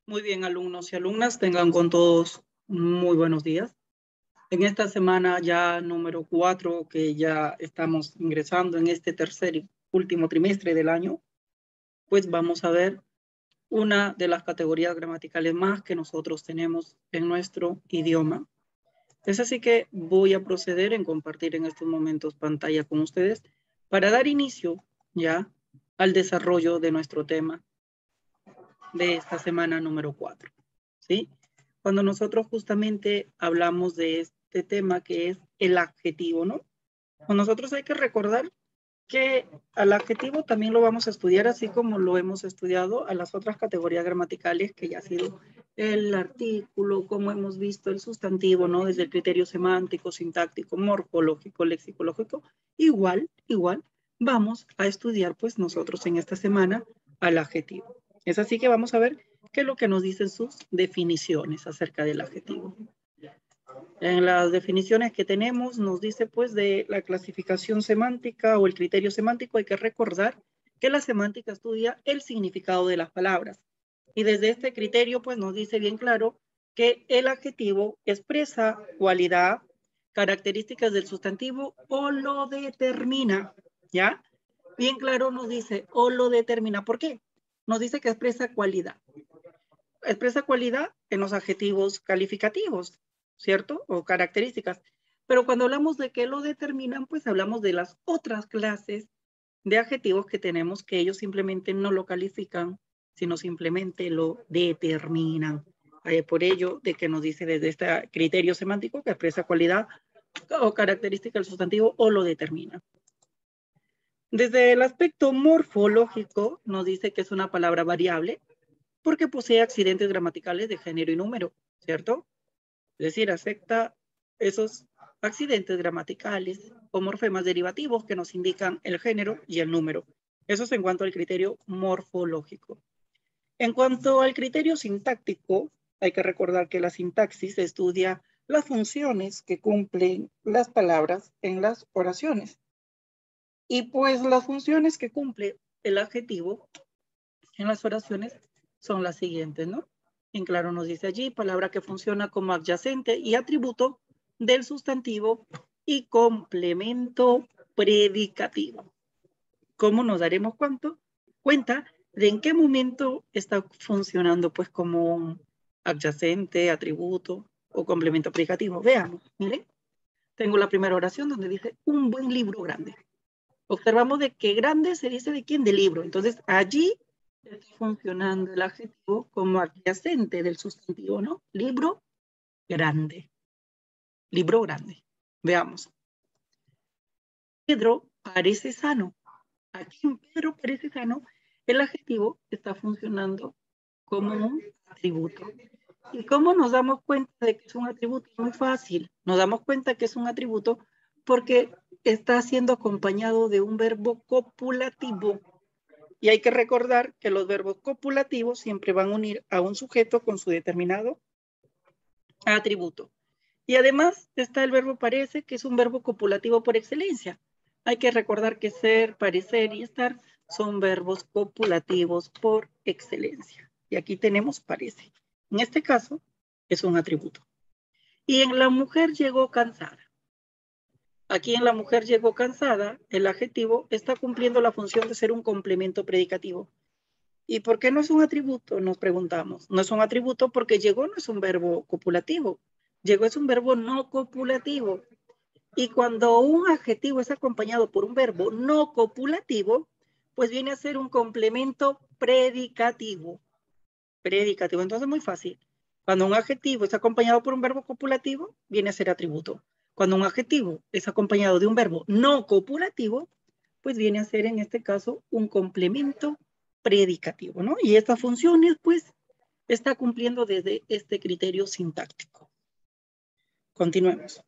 Muy bien, alumnos y alumnas, tengan con todos muy buenos días. En esta semana ya número 4, que ya estamos ingresando en este tercer y último trimestre del año, pues vamos a ver una de las categorías gramaticales más que nosotros tenemos en nuestro idioma. Es así que voy a proceder en compartir en estos momentos pantalla con ustedes para dar inicio ya al desarrollo de nuestro tema de esta semana número 4. ¿Sí? Cuando nosotros justamente hablamos de este tema que es el adjetivo, ¿no? Con nosotros hay que recordar que al adjetivo también lo vamos a estudiar así como lo hemos estudiado a las otras categorías gramaticales que ya ha sido el artículo, como hemos visto el sustantivo, ¿no? Desde el criterio semántico, sintáctico, morfológico, lexicológico, igual vamos a estudiar pues nosotros en esta semana al adjetivo. Es así que vamos a ver qué es lo que nos dicen sus definiciones acerca del adjetivo. En las definiciones que tenemos nos dice pues de la clasificación semántica o el criterio semántico. Hay que recordar que la semántica estudia el significado de las palabras. Y desde este criterio pues nos dice bien claro que el adjetivo expresa cualidad, características del sustantivo o lo determina, ¿ya? Bien claro nos dice o lo determina. ¿Por qué? Nos dice que expresa cualidad. Expresa cualidad en los adjetivos calificativos, ¿cierto? O características. Pero cuando hablamos de que lo determinan, pues hablamos de las otras clases de adjetivos que tenemos, que ellos simplemente no lo califican, sino simplemente lo determinan. Por ello, de que nos dice desde este criterio semántico que expresa cualidad o característica del sustantivo o lo determina. Desde el aspecto morfológico, nos dice que es una palabra variable, porque posee accidentes gramaticales de género y número, ¿cierto? Es decir, acepta esos accidentes gramaticales o morfemas derivativos que nos indican el género y el número. Eso es en cuanto al criterio morfológico. En cuanto al criterio sintáctico, hay que recordar que la sintaxis estudia las funciones que cumplen las palabras en las oraciones. Y pues las funciones que cumple el adjetivo en las oraciones son las siguientes, ¿no? En claro nos dice allí, palabra que funciona como adyacente y atributo del sustantivo y complemento predicativo. ¿Cómo nos daremos cuenta de en qué momento está funcionando pues como adyacente, atributo o complemento predicativo? Veamos, miren, tengo la primera oración donde dice un buen libro grande. Observamos de que grande se dice de quién, del libro. Entonces allí está funcionando el adjetivo como adyacente del sustantivo, ¿no? Libro grande. Libro grande. Veamos. Pedro parece sano. Aquí en Pedro parece sano, el adjetivo está funcionando como un atributo. ¿Y cómo nos damos cuenta de que es un atributo? Es muy fácil. Nos damos cuenta que es un atributo porque está siendo acompañado de un verbo copulativo. Y hay que recordar que los verbos copulativos siempre van a unir a un sujeto con su determinado atributo. Y además está el verbo parece, que es un verbo copulativo por excelencia. Hay que recordar que ser, parecer y estar son verbos copulativos por excelencia. Y aquí tenemos parece. En este caso es un atributo. Y en la mujer llegó cansada. Aquí en la mujer llegó cansada, el adjetivo está cumpliendo la función de ser un complemento predicativo. ¿Y por qué no es un atributo? Nos preguntamos. No es un atributo porque llegó no es un verbo copulativo. Llegó es un verbo no copulativo. Y cuando un adjetivo es acompañado por un verbo no copulativo, pues viene a ser un complemento predicativo. Predicativo. Entonces, muy fácil. Cuando un adjetivo es acompañado por un verbo copulativo, viene a ser atributo. Cuando un adjetivo es acompañado de un verbo no copulativo, pues viene a ser en este caso un complemento predicativo, ¿no? Y estas funciones, pues, está cumpliendo desde este criterio sintáctico. Continuemos.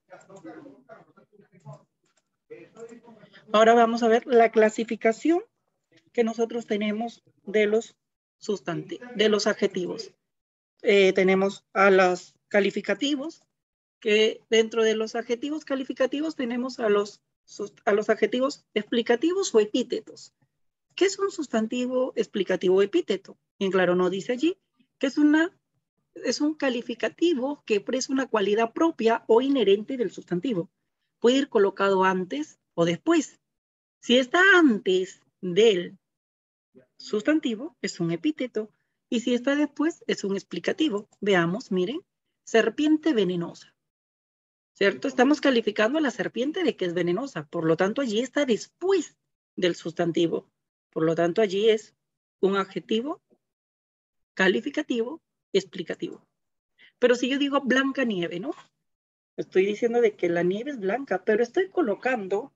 Ahora vamos a ver la clasificación que nosotros tenemos de los sustantivos, de los adjetivos. Tenemos a los calificativos, que dentro de los adjetivos calificativos tenemos a los adjetivos explicativos o epítetos. ¿Qué es un sustantivo explicativo o epíteto? En claro no dice allí, que es un calificativo que expresa una cualidad propia o inherente del sustantivo. Puede ir colocado antes o después. Si está antes del sustantivo, es un epíteto. Y si está después, es un explicativo. Veamos, miren, serpiente venenosa. ¿Cierto? Estamos calificando a la serpiente de que es venenosa. Por lo tanto, allí está después del sustantivo. Por lo tanto, allí es un adjetivo calificativo explicativo. Pero si yo digo blanca nieve, ¿no? Estoy diciendo de que la nieve es blanca, pero estoy colocando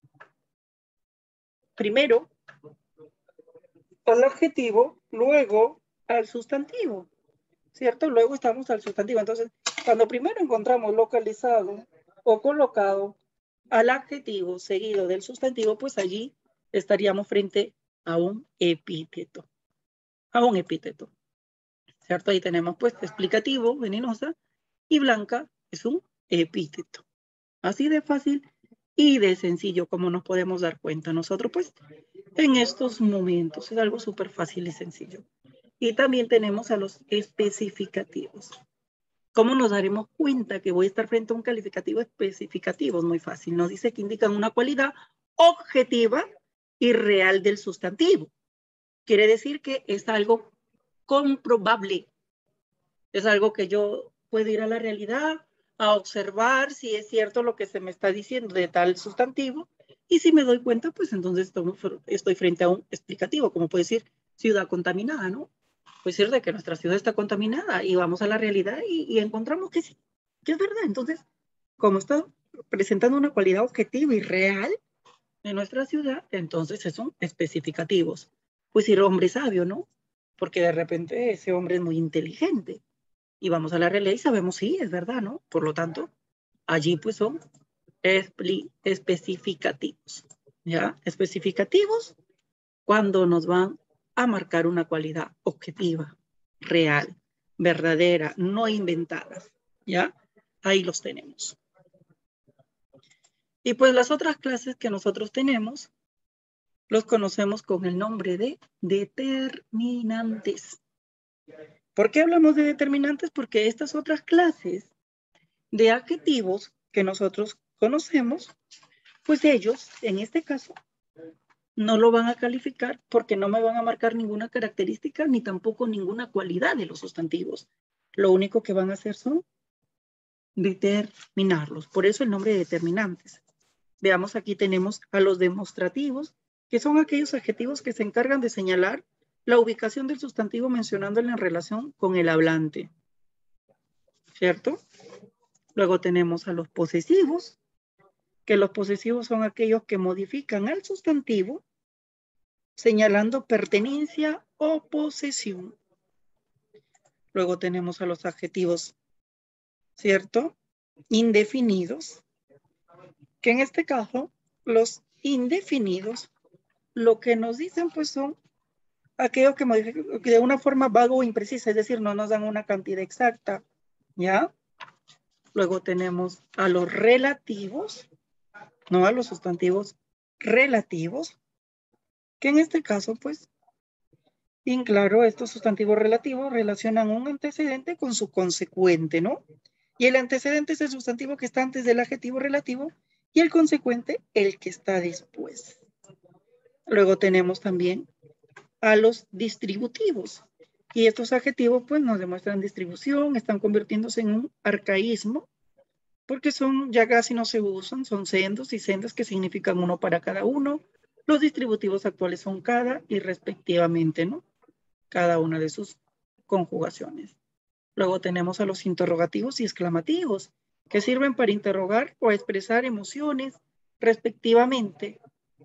primero al adjetivo, luego al sustantivo, ¿cierto? Luego estamos al sustantivo. Entonces, cuando primero encontramos localizado o colocado al adjetivo seguido del sustantivo, pues allí estaríamos frente a un epíteto. A un epíteto, ¿cierto? Ahí tenemos pues explicativo, venenosa, y blanca es un epíteto. Así de fácil y de sencillo como nos podemos dar cuenta nosotros pues en estos momentos. Es algo súper fácil y sencillo. Y también tenemos a los especificativos. ¿Cómo nos daremos cuenta que voy a estar frente a un calificativo especificativo? Es muy fácil. Nos dice que indican una cualidad objetiva y real del sustantivo. Quiere decir que es algo comprobable. Es algo que yo puedo ir a la realidad, a observar si es cierto lo que se me está diciendo de tal sustantivo. Y si me doy cuenta, pues entonces estoy frente a un explicativo, como puede decir ciudad contaminada, ¿no? Puede ser de que nuestra ciudad está contaminada y vamos a la realidad y encontramos que sí, que es verdad. Entonces, como está presentando una cualidad objetiva y real en nuestra ciudad, entonces son especificativos. Pues ir hombre sabio, ¿no? Porque de repente ese hombre es muy inteligente y vamos a la realidad y sabemos, sí, es verdad, ¿no? Por lo tanto, allí pues son especificativos, ¿ya? Especificativos cuando nos van a marcar una cualidad objetiva, real, verdadera, no inventada, ¿ya? Ahí los tenemos. Y pues las otras clases que nosotros tenemos, los conocemos con el nombre de determinantes. ¿Por qué hablamos de determinantes? Porque estas otras clases de adjetivos que nosotros conocemos, pues ellos, en este caso, no lo van a calificar porque no me van a marcar ninguna característica ni tampoco ninguna cualidad de los sustantivos. Lo único que van a hacer son determinarlos. Por eso el nombre de determinantes. Veamos, aquí tenemos a los demostrativos, que son aquellos adjetivos que se encargan de señalar la ubicación del sustantivo mencionándolo en relación con el hablante. ¿Cierto? Luego tenemos a los posesivos, que los posesivos son aquellos que modifican al sustantivo señalando pertenencia o posesión. Luego tenemos a los adjetivos, ¿cierto? Indefinidos, que en este caso, los indefinidos, lo que nos dicen pues son aquellos que modifican de una forma vaga o imprecisa, es decir, no nos dan una cantidad exacta, ¿ya? Luego tenemos a los relativos, no a los sustantivos relativos, que en este caso, pues, bien claro, estos sustantivos relativos relacionan un antecedente con su consecuente, ¿no? Y el antecedente es el sustantivo que está antes del adjetivo relativo y el consecuente el que está después. Luego tenemos también a los distributivos. Y estos adjetivos, pues, nos demuestran distribución, están convirtiéndose en un arcaísmo, porque ya casi no se usan, son sendos y sendas que significan uno para cada uno. Los distributivos actuales son cada y respectivamente, ¿no? Cada una de sus conjugaciones. Luego tenemos a los interrogativos y exclamativos, que sirven para interrogar o expresar emociones respectivamente.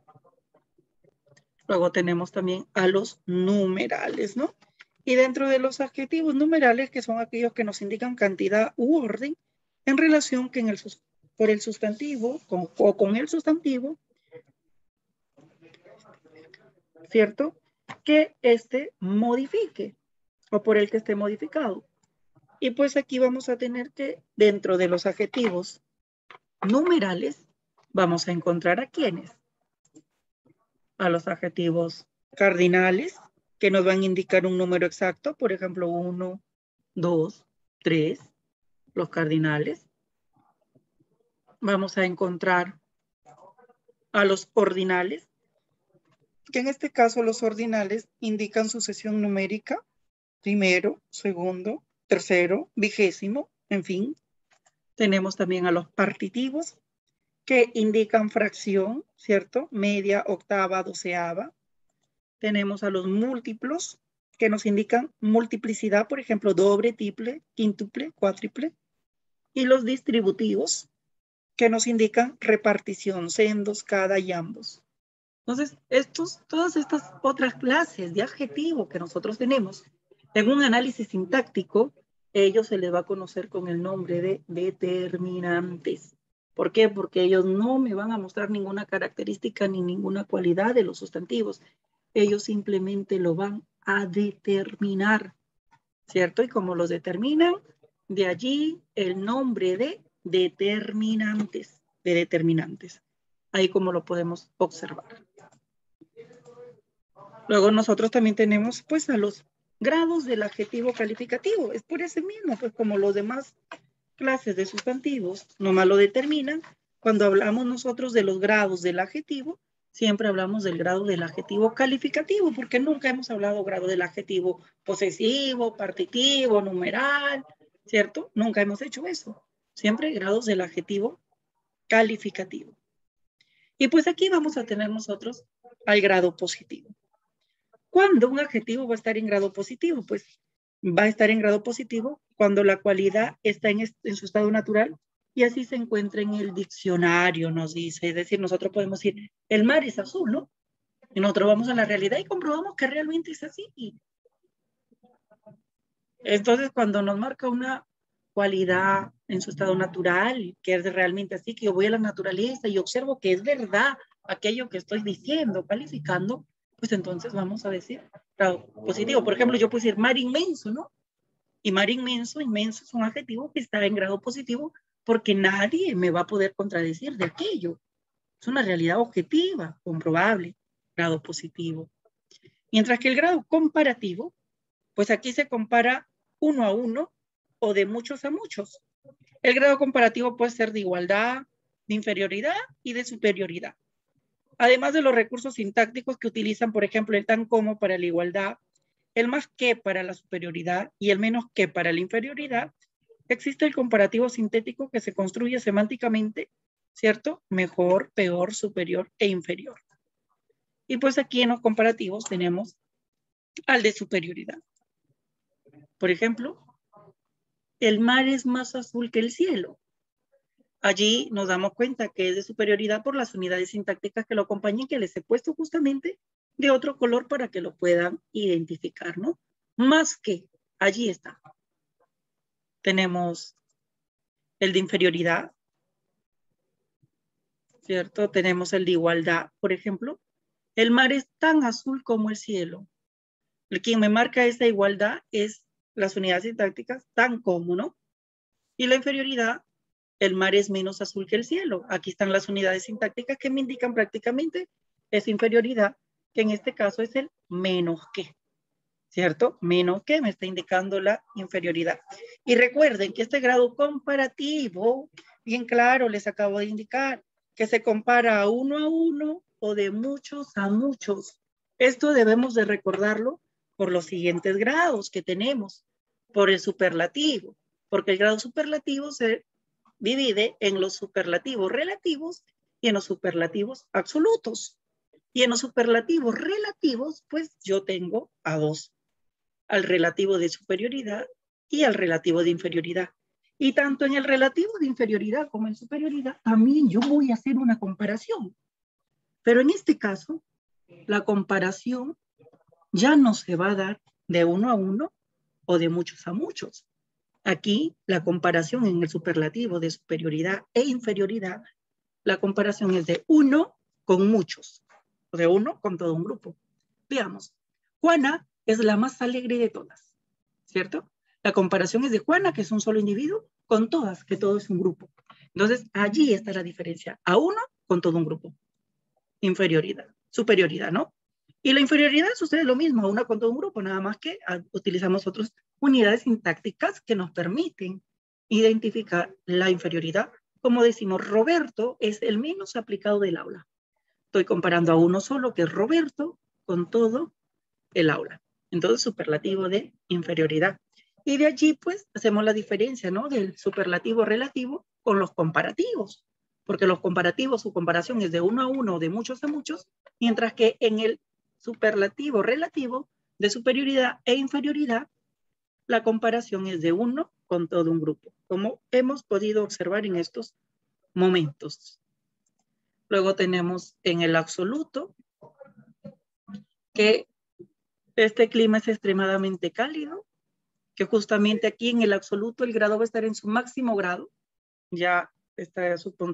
Luego tenemos también a los numerales, ¿no? Y dentro de los adjetivos numerales, que son aquellos que nos indican cantidad u orden en relación por el sustantivo o con el sustantivo, ¿cierto? Que éste modifique o por el que esté modificado. Y pues aquí vamos a tener que dentro de los adjetivos numerales vamos a encontrar a quiénes. A los adjetivos cardinales, que nos van a indicar un número exacto, por ejemplo, 1, 2, 3, los cardinales. Vamos a encontrar a los ordinales, que en este caso los ordinales indican sucesión numérica, primero, segundo, tercero, vigésimo, en fin. Tenemos también a los partitivos, que indican fracción, ¿cierto? Media, octava, doceava. Tenemos a los múltiplos, que nos indican multiplicidad, por ejemplo, doble, triple, quíntuple, cuádruple. Y los distributivos, que nos indican repartición, sendos, cada y ambos. Entonces, todas estas otras clases de adjetivos que nosotros tenemos, en un análisis sintáctico, ellos se les va a conocer con el nombre de determinantes. ¿Por qué? Porque ellos no me van a mostrar ninguna característica ni ninguna cualidad de los sustantivos. Ellos simplemente lo van a determinar, ¿cierto? Y como los determinan, de allí el nombre de determinantes, Ahí como lo podemos observar. Luego nosotros también tenemos pues a los grados del adjetivo calificativo. Es por ese mismo, pues como los demás clases de sustantivos nomás lo determinan. Cuando hablamos nosotros de los grados del adjetivo, siempre hablamos del grado del adjetivo calificativo, porque nunca hemos hablado grado del adjetivo posesivo, partitivo, numeral, ¿cierto? Nunca hemos hecho eso. Siempre grados del adjetivo calificativo. Y pues aquí vamos a tener nosotros al grado positivo. ¿Cuándo un adjetivo va a estar en grado positivo? Pues va a estar en grado positivo cuando la cualidad está en su estado natural y así se encuentra en el diccionario, nos dice. Es decir, nosotros podemos decir, el mar es azul, ¿no? Y nosotros vamos a la realidad y comprobamos que realmente es así. Entonces, cuando nos marca una cualidad en su estado natural, que es realmente así, que yo voy a la naturaleza y observo que es verdad aquello que estoy diciendo, calificando, pues entonces vamos a decir grado positivo. Por ejemplo, yo puedo decir mar inmenso, ¿no? Y mar inmenso, inmenso es un adjetivo que está en grado positivo porque nadie me va a poder contradecir de aquello. Es una realidad objetiva, comprobable, grado positivo. Mientras que el grado comparativo, pues aquí se compara uno a uno o de muchos a muchos. El grado comparativo puede ser de igualdad, de inferioridad y de superioridad. Además de los recursos sintácticos que utilizan, por ejemplo, el tan como para la igualdad, el más que para la superioridad y el menos que para la inferioridad, existe el comparativo sintético que se construye semánticamente, ¿cierto? Mejor, peor, superior e inferior. Y pues aquí en los comparativos tenemos al de superioridad. Por ejemplo, el mar es más azul que el cielo. Allí nos damos cuenta que es de superioridad por las unidades sintácticas que lo acompañan, que les he puesto justamente de otro color para que lo puedan identificar, ¿no? Más que, allí está. Tenemos el de inferioridad, ¿cierto? Tenemos el de igualdad, por ejemplo. El mar es tan azul como el cielo. Quien me marca esa igualdad es las unidades sintácticas tan como, ¿no? Y la inferioridad, el mar es menos azul que el cielo. Aquí están las unidades sintácticas que me indican prácticamente esa inferioridad, que en este caso es el menos que, ¿cierto? Menos que me está indicando la inferioridad. Y recuerden que este grado comparativo, bien claro, les acabo de indicar, que se compara a uno o de muchos a muchos. Esto debemos de recordarlo por los siguientes grados que tenemos, por el superlativo, porque el grado superlativo se divide en los superlativos relativos y en los superlativos absolutos. Y en los superlativos relativos, pues yo tengo a dos, al relativo de superioridad y al relativo de inferioridad. Y tanto en el relativo de inferioridad como en superioridad, también yo voy a hacer una comparación. Pero en este caso, la comparación ya no se va a dar de uno a uno o de muchos a muchos. Aquí, la comparación en el superlativo de superioridad e inferioridad, la comparación es de uno con muchos, o de uno con todo un grupo. Veamos, Juana es la más alegre de todas, ¿cierto? La comparación es de Juana, que es un solo individuo, con todas, que todo es un grupo. Entonces, allí está la diferencia, a uno con todo un grupo. Inferioridad, superioridad, ¿no? Y la inferioridad sucede lo mismo, una con todo un grupo, nada más que utilizamos otras unidades sintácticas que nos permiten identificar la inferioridad. Como decimos, Roberto es el menos aplicado del aula. Estoy comparando a uno solo, que es Roberto, con todo el aula. Entonces, superlativo de inferioridad. Y de allí, pues, hacemos la diferencia, ¿no? Del superlativo relativo con los comparativos. Porque los comparativos, su comparación es de uno a uno, de muchos a muchos, mientras que en el superlativo relativo de superioridad e inferioridad, la comparación es de uno con todo un grupo, como hemos podido observar en estos momentos. Luego tenemos en el absoluto que este clima es extremadamente cálido, que justamente aquí en el absoluto el grado va a estar en su máximo grado, ya está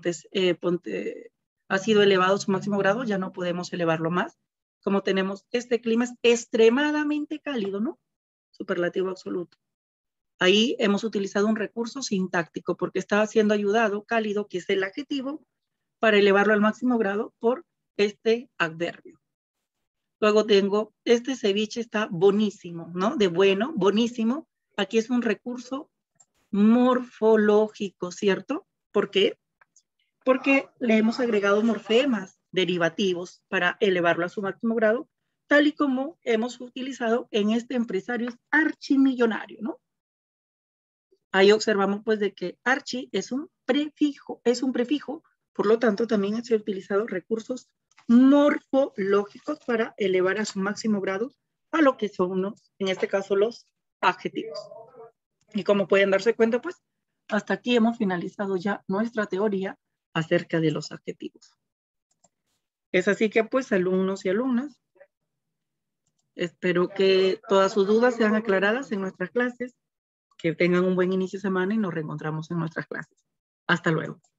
ha sido elevado su máximo grado, ya no podemos elevarlo más. Como tenemos, este clima es extremadamente cálido, ¿no? Superlativo absoluto. Ahí hemos utilizado un recurso sintáctico porque está siendo ayudado cálido, que es el adjetivo, para elevarlo al máximo grado por este adverbio. Luego tengo, este ceviche está buenísimo, ¿no? De bueno, buenísimo. Aquí es un recurso morfológico, ¿cierto? ¿Por qué? Porque le hemos agregado morfemas derivativos para elevarlo a su máximo grado, tal y como hemos utilizado en este empresario archimillonario, ¿no? Ahí observamos pues de que archi es un prefijo, por lo tanto también se han utilizado recursos morfológicos para elevar a su máximo grado a lo que son, en este caso, los adjetivos. Y como pueden darse cuenta, pues, hasta aquí hemos finalizado ya nuestra teoría acerca de los adjetivos. Es así que, pues, alumnos y alumnas, espero que todas sus dudas sean aclaradas en nuestras clases, que tengan un buen inicio de semana y nos reencontramos en nuestras clases. Hasta luego.